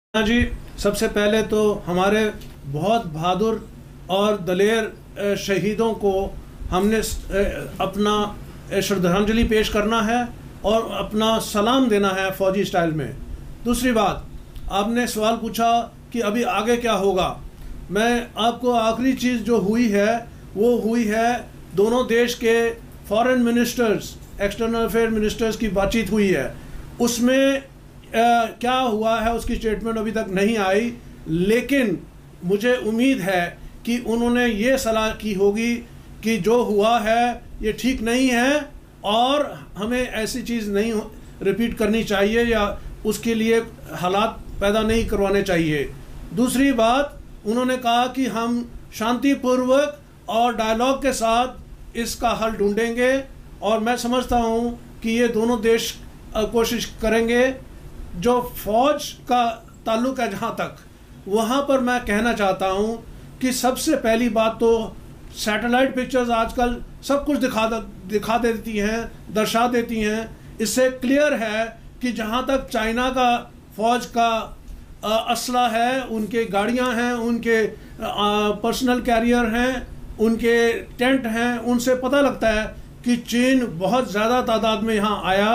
जी, सबसे पहले तो हमारे बहुत बहादुर और दलेर शहीदों को हमने अपना श्रद्धांजलि पेश करना है और अपना सलाम देना है फौजी स्टाइल में। दूसरी बात, आपने सवाल पूछा कि अभी आगे क्या होगा। मैं आपको आखिरी चीज़ जो हुई है वो हुई है दोनों देश के foreign ministers, external affair ministers की बातचीत हुई है। उसमें क्या हुआ है उसकी स्टेटमेंट अभी तक नहीं आई, लेकिन मुझे उम्मीद है कि उन्होंने ये सलाह की होगी कि जो हुआ है ये ठीक नहीं है और हमें ऐसी चीज़ नहीं रिपीट करनी चाहिए या उसके लिए हालात पैदा नहीं करवाने चाहिए। दूसरी बात, उन्होंने कहा कि हम शांतिपूर्वक और डायलॉग के साथ इसका हल ढूंढेंगे और मैं समझता हूँ कि ये दोनों देश कोशिश करेंगे। जो फौज का ताल्लुक है जहाँ तक, वहाँ पर मैं कहना चाहता हूँ कि सबसे पहली बात तो सैटेलाइट पिक्चर्स आजकल सब कुछ दिखा देती हैं, दर्शा देती हैं। इससे क्लियर है कि जहाँ तक चाइना का फौज का असला है, उनके गाड़ियाँ हैं, उनके पर्सनल कैरियर हैं, उनके टेंट हैं, उनसे पता लगता है कि चीन बहुत ज़्यादा तादाद में यहाँ आया।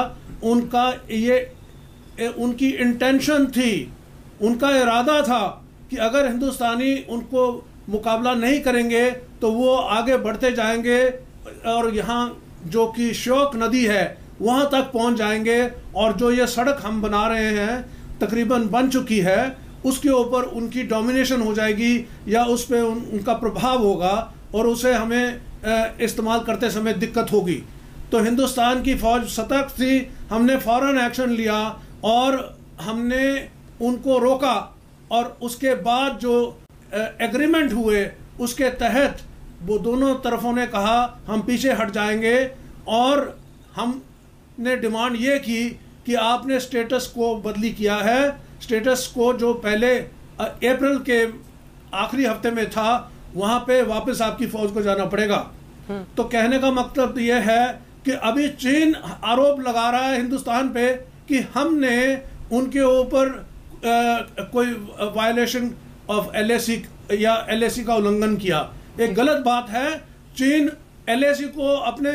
उनकी इंटेंशन थी, उनका इरादा था कि अगर हिंदुस्तानी उनको मुकाबला नहीं करेंगे तो वो आगे बढ़ते जाएंगे और यहाँ जो कि श्योक नदी है वहाँ तक पहुँच जाएंगे और जो ये सड़क हम बना रहे हैं तकरीबन बन चुकी है, उसके ऊपर उनकी डोमिनेशन हो जाएगी या उस पर उनका प्रभाव होगा और उसे हमें इस्तेमाल करते समय दिक्कत होगी। तो हिंदुस्तान की फ़ौज सतर्क थी, हमने फ़ौरन एक्शन लिया और हमने उनको रोका और उसके बाद जो एग्रीमेंट हुए उसके तहत वो दोनों तरफों ने कहा हम पीछे हट जाएंगे और हमने डिमांड ये की कि आपने स्टेटस को बदली किया है। स्टेटस को जो पहले अप्रैल के आखिरी हफ्ते में था वहाँ पे वापस आपकी फ़ौज को जाना पड़ेगा। तो कहने का मतलब ये है कि अभी चीन आरोप लगा रहा है हिंदुस्तान पे कि हमने उनके ऊपर कोई वायलेशन ऑफ LAC या LAC का उल्लंघन किया। एक गलत बात है। चीन LAC को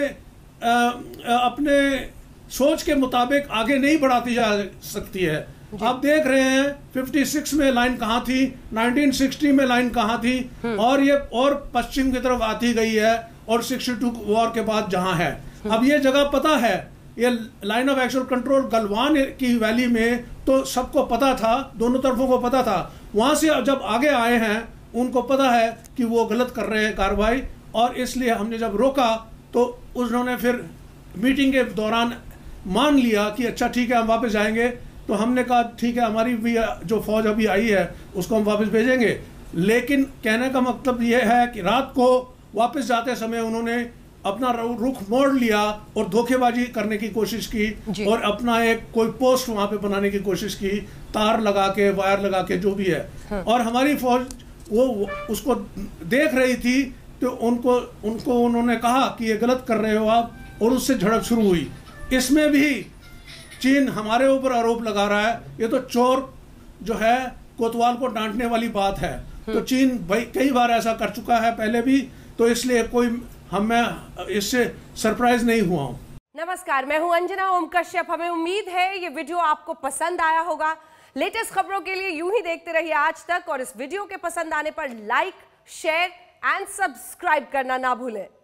अपने सोच के मुताबिक आगे नहीं बढ़ाती जा सकती है। आप देख रहे हैं 56 में लाइन कहाँ थी, 1960 में लाइन कहाँ थी और ये और पश्चिम की तरफ आती गई है और 62 वॉर के बाद जहाँ है। अब ये जगह पता है, ये line of actual control Galwan की वैली में तो सबको पता था, दोनों तरफों को पता था। वहाँ से जब आगे आए हैं उनको पता है कि वो गलत कर रहे हैं कार्रवाई, और इसलिए हमने जब रोका तो उन्होंने फिर मीटिंग के दौरान मान लिया कि अच्छा ठीक है हम वापस जाएंगे। तो हमने कहा ठीक है, हमारी भी जो फौज अभी आई है उसको हम वापस भेजेंगे। लेकिन कहने का मतलब ये है कि रात को वापस जाते समय उन्होंने अपना रुख मोड़ लिया और धोखेबाजी करने की कोशिश की और अपना एक कोई पोस्ट वहां पे बनाने की कोशिश की, तार लगा के, वायर लगा के, जो भी है। और हमारी फौज वो उसको देख रही थी तो उनको उन्होंने कहा कि ये गलत कर रहे हो आप, और उससे झड़प शुरू हुई। इसमें भी चीन हमारे ऊपर आरोप लगा रहा है। ये तो चोर जो है कोतवाल को डांटने वाली बात है। तो चीन भाई कई बार ऐसा कर चुका है पहले भी, तो इसलिए मैं इससे सरप्राइज नहीं हुआ हूँ। नमस्कार, मैं हूं अंजना ओम कश्यप। हमें उम्मीद है ये वीडियो आपको पसंद आया होगा। लेटेस्ट खबरों के लिए यूं ही देखते रहिए आज तक, और इस वीडियो के पसंद आने पर लाइक, शेयर एंड सब्सक्राइब करना ना भूलें।